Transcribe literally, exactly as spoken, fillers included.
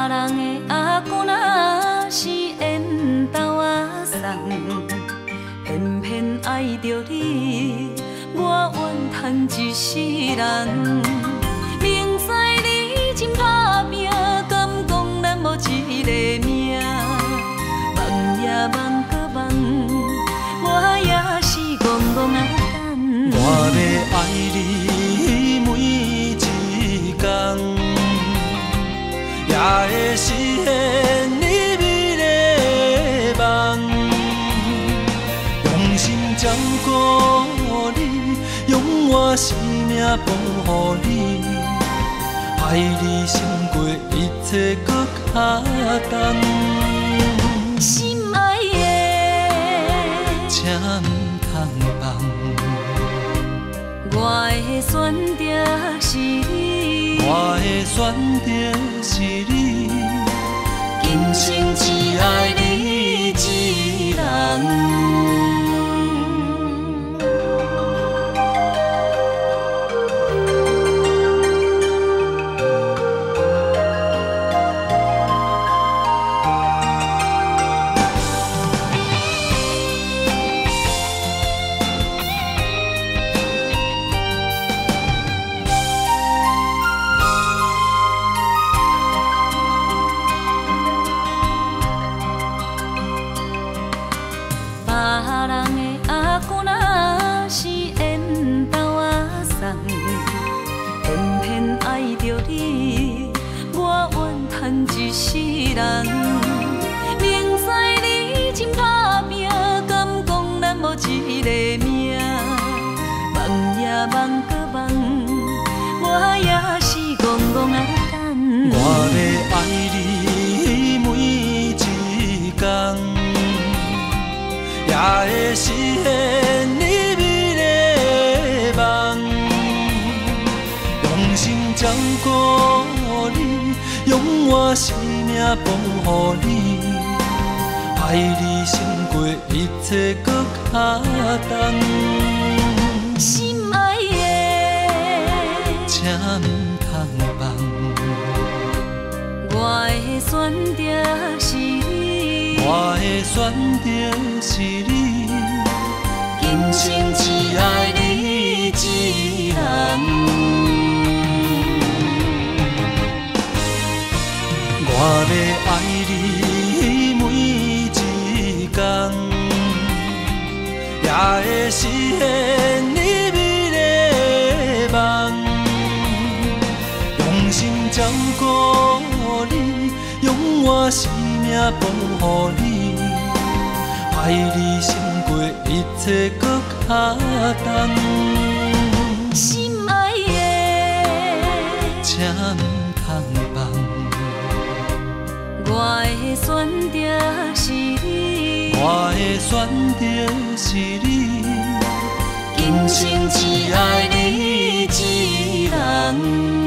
人的阿公若是缘投仔送，偏偏爱着你，我怨叹一世人。明知你真打拼，敢讲咱无一个命？梦也梦搁梦，我也是戆戆啊等。 我要爱你每一天，也会实现你美丽的梦。用心照顾你，用我生命保护你，爱你胜过一切搁较重。 心爱的， 请唔通放。 我的选择是你， 我的选择是你， 今生只爱你一人。别人的阿公若是缘投仔送，偏偏爱着你，我怨叹一世人。明知你真打拼，敢讲咱无一个命？梦也梦搁梦，我也是戆戆啊等。 我要爱你每一天，也会实现你美丽的梦。用心照顾你，用我生命保护你，爱你胜过一切搁较重。 心爱的， 请唔通放。 我的选择是你， 我的选择是你， 今生只爱你一人。 我要爱你每一天，也会实现你美丽的梦。用心照顾你，用我生命保护你，爱你胜过一切搁较重。 心爱的， 请唔通放。 我的选择是你， 我的选择是你， 今生只爱你一人。